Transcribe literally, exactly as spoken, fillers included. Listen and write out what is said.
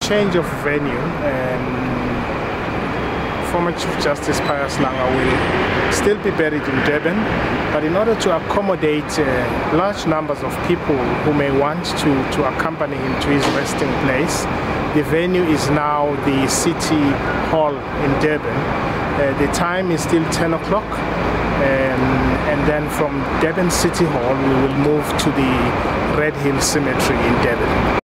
Change of venue. Um, former Chief Justice Pius Langa will still be buried in Durban, but in order to accommodate uh, large numbers of people who may want to, to accompany him to his resting place, the venue is now the City Hall in Durban. Uh, the time is still ten o'clock, um, and then from Durban City Hall we will move to the Red Hill Cemetery in Durban.